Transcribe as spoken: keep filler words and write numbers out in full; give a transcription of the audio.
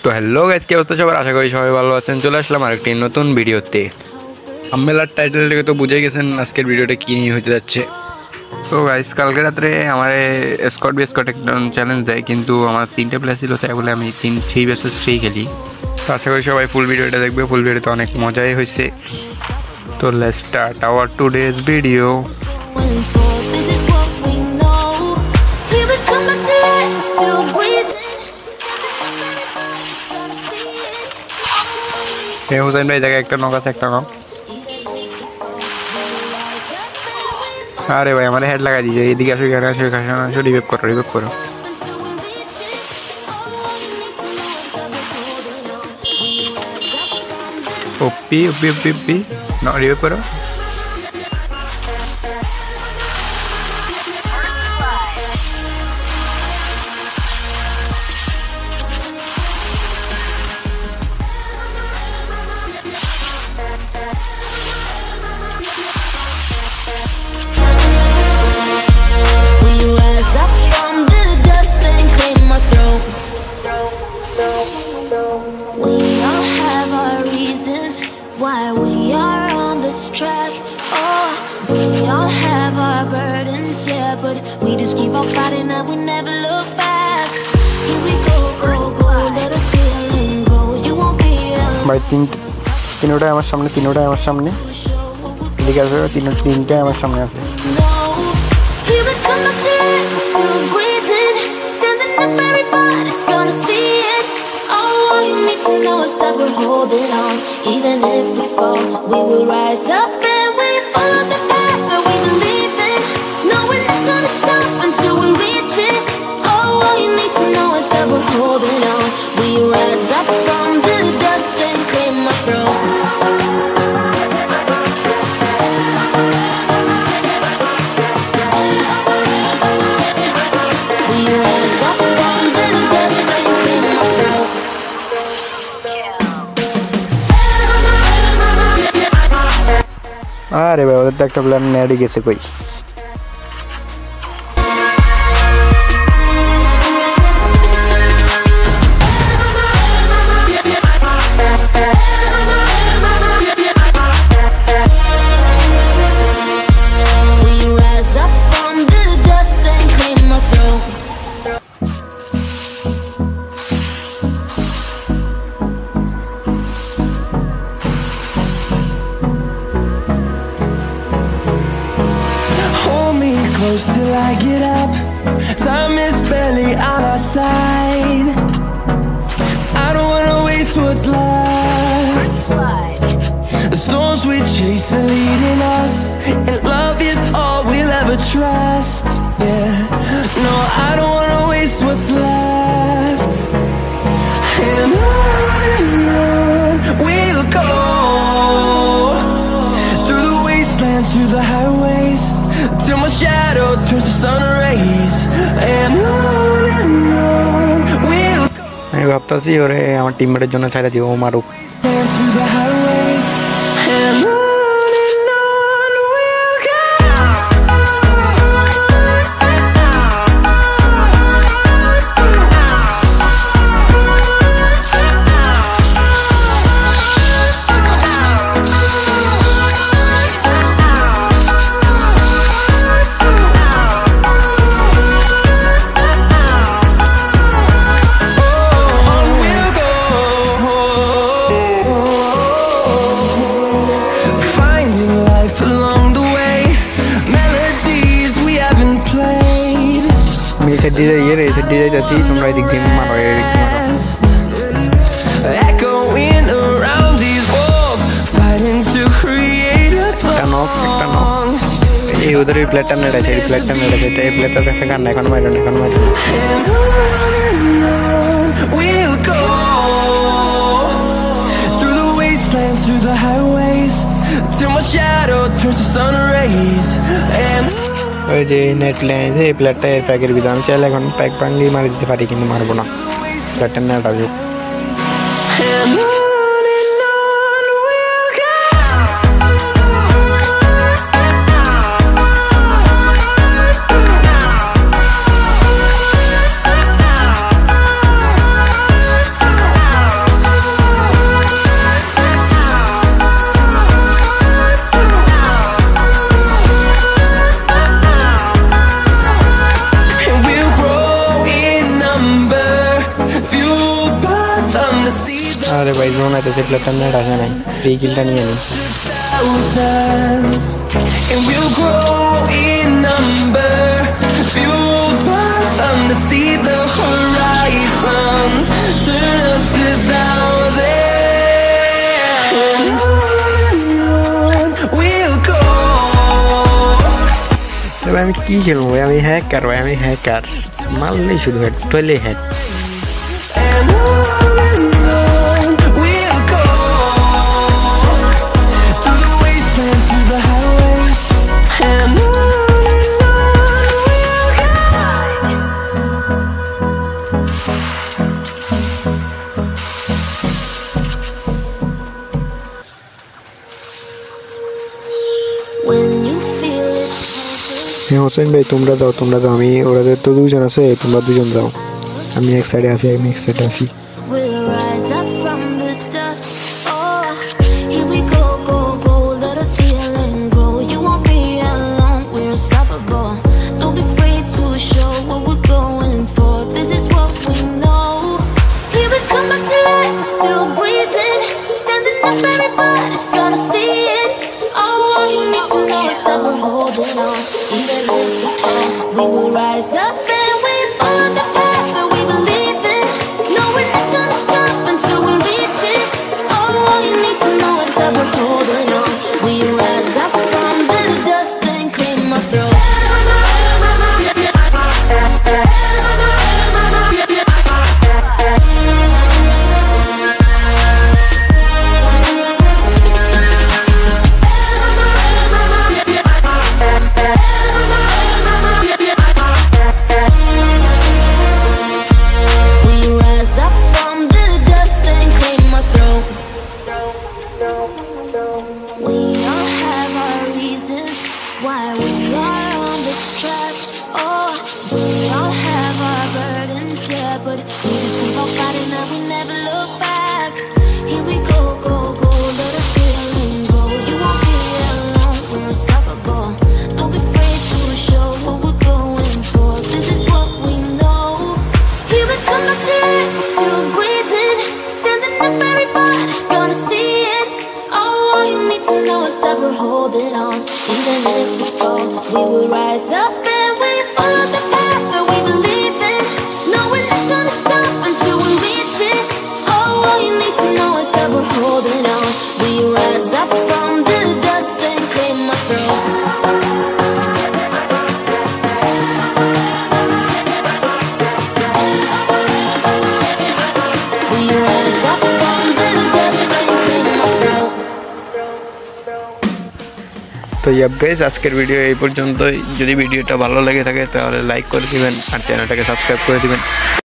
তো hello guys, কি অবস্থা সবার? আশা করি সবাই ভালো আছেন। চলে আসলাম আরেকটি নতুন ভিডিওতে। আমবেলার টাইটেল থেকে তো বুঝে গেছেন আজকের ভিডিওটা কী নিয়ে হতে যাচ্ছে। তো গাইস, কালকে রাত্রে আমার স্কট বি স্কট একটা চ্যালেঞ্জ দেয়, কিন্তু আমার তিনটে প্লেয়ার ছিল, তাই বলে আমি তিন থ্রি ভার্সেস থ্রি খেলি। তো আশা করি সবাই ফুল ভিডিওটা দেখবে। ফুল ভিডিওতে অনেক মজাই হয়েছে। তো let's start our today's video. Hussain ভাই জায়গায় একটা নক আছে, একটা নক। আরে ভাই আমার হেড লাগাই দিয়েছে। এদিকে আসো, এখানে আসো, এখানে আসো, রিভাইভ করো, রিভাইভ করো। ওপি ওপি ওপি ওপি না, রিভাইভ করো। Why we are on this track. Oh, we all have our burdens, yeah, but we just keep on fighting and we never look back. Here we go, go, go, let us heal and grow. You won't be alone. ভাই তিন তিনটাই আমার সামনে, তিনটাই আমার সামনে। এদিকে আসো, তিন তিনটাই আমার সামনে আছে। Here we come, my tears, we're still breathing, standing up, everybody's gonna see it. Oh, all you need to know is that we're holding on. Even if we fall, we will rise up and we follow the path that we believe in. No, we're not gonna stop until we reach it. Oh, all you need to know is that we're holding on. We rise up from the dust and claim our throne. We rise up from the dust and claim our throne. আরে ভাই ওদের তো একটা plan নেড়ে গেছে কই। We rise up from the dust and claim our throne. Close till I get up. Time is barely on our side. I don't wanna waste what's left. The storms we chase are leading us, and love is all we'll ever trust. Yeah, no, I don't wanna waste what's left. And on and on we'll go, through the wastelands, through the highways, till my shadow turns to sun rays. And on and on we'll go. আমি ভাবতাছি ওরে আমার টিমমেটের জন্য ছাইড়া দিও, ও মারুক। Through the highways. And on and on we'll go. Set দিয়ে ইয়ে রে সেট দিয়ে যাইতাছি, তোমরা এদিক দিয়ে মারো, এদিক দিয়ে মারো। Echoing around these walls, fighting to create a একটা নক, একটা নক। এই ওদের এই প্লেটটা নেড়েছে, এই প্লেটটা নেড়েছে, এই প্লেটটা কাছে গান না, এখন মারো না, এখন মারো। And on and on we'll go, through the wastelands, through the highways, till my shadow turns to sun rays. And ওই যে নেট লেন্স, এই প্লেটটা এর প্যাকের ভিতরে, আমি চাইলে এখন প্যাক ভাঙিয়ে মারি দিতে পারি, কিন্তু মারবো না। প্লেটটা নেট আসুক। and on and on we'll go. আরে ভাই জোন আইতেছে প্লেটার নেট আসে নাই ফ্রি কিলটা নিয়ে নি thousands, and we'll grow in number, fueled by them to see the horizon, turn us to thousands, and on we'll go. ভাই আমি কি খেলবো ভাই আমি হ্যাকার ভাই আমি হ্যাকার মারলেই শুধু হেড টয়লে head And on and on we'll go, through the wastelands, through the highways, and on and on When you feel it's হ্যাঁ হোসেন ভাই তোমরা যাও তোমরা যাও আমি ওরাদের তো দুজন আছে তোমরা দুজন যাও আমি এক সাইডে আছি আমি এক সাইডে আছি we'll rise up from the dust. Oh, here we go, go, go. Let us heal and grow. You won't be alone. We're unstoppable. Don't be afraid to show what we're going for. This is what we know. Here we come back to life. We're still breathing, standing up. Everybody's gonna see it. Oh, all you need to know is that we're holding on. Even if we fall, we will rise up and we follow the path that we believe in. No, we're not gonna stop until we reach it. Oh, all you need to know is that we're holding on. We rise up from the dust and clear my throat. We rise up from the dust and clear my throat. We all have our reasons why we are on this track. Oh, we all have our burdens, yeah, but we just keep on fighting and we never look back. Here we go, go, go, let us heal and grow. You won't be alone, we're unstoppable. Don't be afraid to show what we're going for. This is what we know. Here we come back to life, we're still breathing, standing up. Everybody's gonna see it. Oh, all you need to know is that we're holding on. Even if we fall, we will rise up and we follow the path that we believe in. No, we're not gonna stop until we reach it. Oh, all you need to know is that we're holding on. We rise up from the dust and clear my throat. We rise up from the dust and clear my throat. তো ইয়াব guys আজকের video এই পর্যন্তই যদি ভিডিওটা ভালো লেগে থাকে তাহলে লাইক করে দিবেন আর চ্যানেলটাকে সাবস্ক্রাইব করে দিবেন